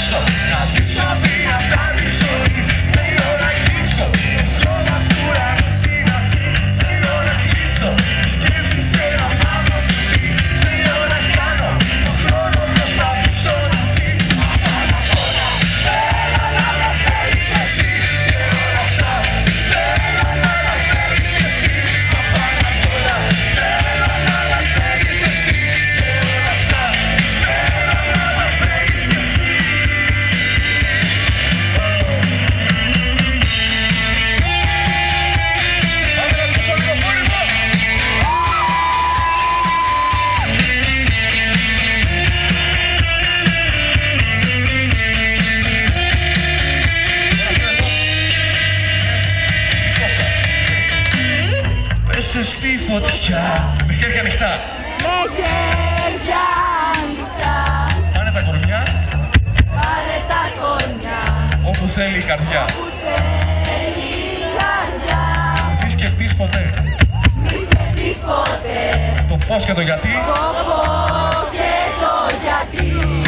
δείξω, να ζήσω δυνατά τη ζωή. Θέλω να αγγίξω το χρώμα του ουρανού, την αυγή. Θέλω να κλείσω τις σκέψεις σε ένα μαύρο κουτί. Θέλω να κάνω το χρόνο προς τα πίσω να δει. Απάνω απ' όλα θέλω να με θέλεις εσύ και όλα αυτά. Θέλω να με θέλεις κι εσύ. Απάνω απ' όλα θέλω να με θέλεις εσύ και όλα αυτά. Θέλω να με θέλεις κι εσύ. Πέσε στη φωτιά με χέρια ανοιχτά. Με χέρια ανοιχτά. Πάνε τα κορμιά Πάρε τα κορμιά. όπου θέλει η καρδιά. Που θέλει η καρδιά. Μη σκεφτείς ποτέ Μη σκεφτείς ποτέ το πώς και το γιατί. το πώς και το γιατί.